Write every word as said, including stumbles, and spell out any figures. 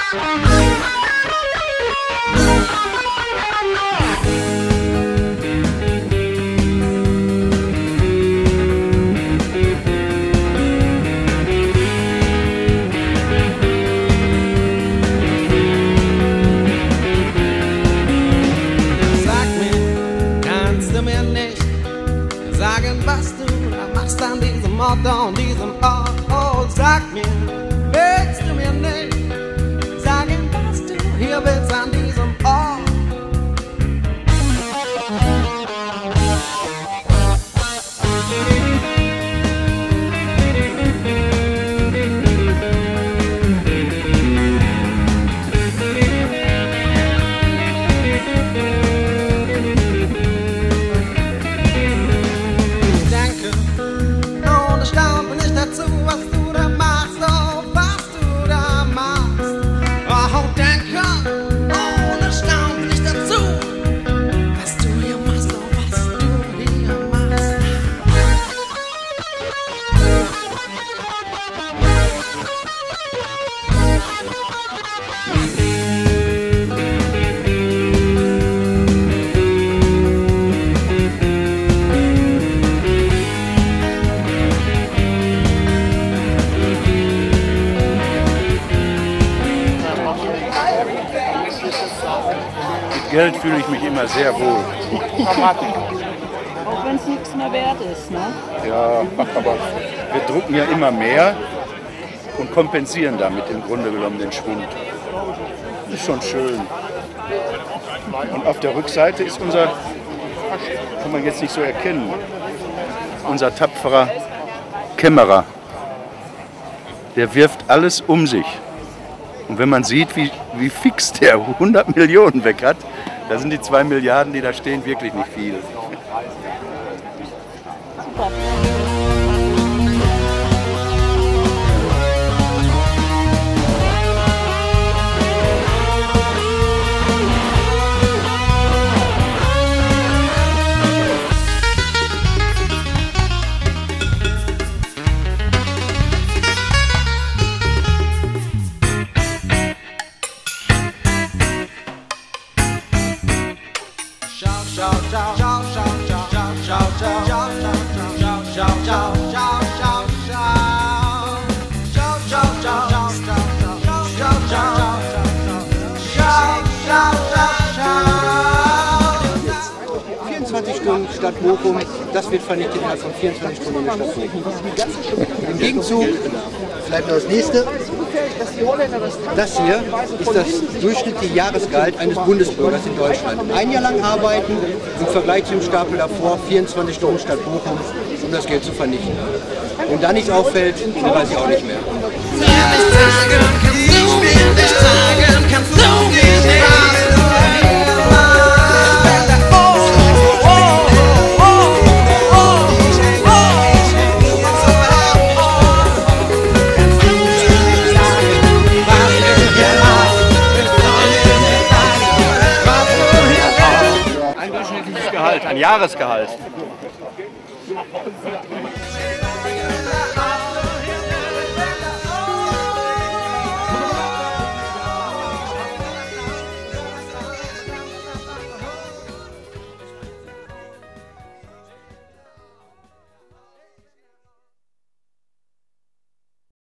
Sagen, was du da machst an diesem Ort, an diesem Ort. Oh, sag mir, willst du mir nicht sagen, was du hier willst an diesem Ort? Mit Geld fühle ich mich immer sehr wohl. Auch wenn es nichts mehr wert ist, ne? Ja, aber wir drucken ja immer mehr und kompensieren damit im Grunde genommen den Schwund. Das ist schon schön. Und auf der Rückseite ist unser, kann man jetzt nicht so erkennen, unser tapferer Kämmerer. Der wirft alles um sich. Und wenn man sieht, wie, wie fix der hundert Millionen weg hat, da sind die zwei Milliarden, die da stehen, wirklich nicht viel. Super. vierundzwanzig Stunden Stadt Bochum, das wird vernichtet innerhalb von vierundzwanzig Stunden in der Stadt Bochum. Im Gegenzug, vielleicht noch das nächste, das hier ist das durchschnittliche Jahresgehalt eines Bundesbürgers in Deutschland. Ein Jahr lang arbeiten, im Vergleich zum Stapel davor, vierundzwanzig Stunden Stadt Bochum, um das Geld zu vernichten. Und da nichts auffällt, dann weiß ich auch nicht mehr. Ein Jahresgehalt.